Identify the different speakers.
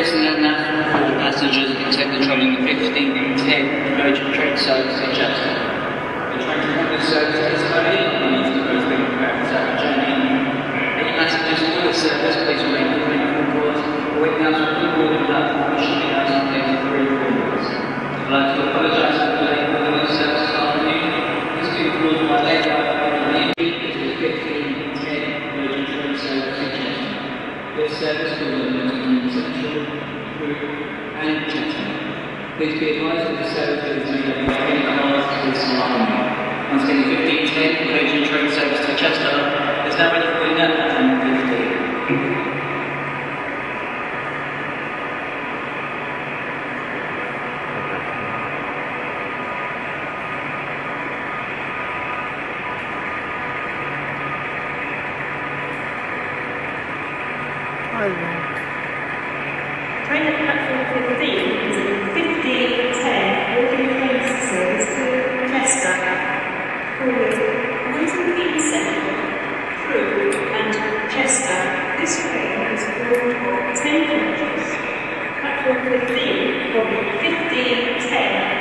Speaker 1: Personnel now for passengers intend controlling the 1510 urgent train service to Chester. The train to this service is early and needs to both be prepared for our journey. Any passengers for this service, please remain on the phone calls or wait now for the boarding platform which should be out on the 83 corners. I'd like to apologise for the delay for the service this afternoon. This being caused by late arrival of the 1510 urgent train service to Chester. This service will be limited to Central, Crewe and Chatham. Please be advised that the service is made up of any cars this afternoon. Once again, the 1510 urgent train service to Chester is now ready for you at 10:15.
Speaker 2: Train at platform 15 is a 1510 urgent train service to Chester, calling Milton Central, Crewe and Chester. This train is formed of 10 coaches. Platform 15 will be 1510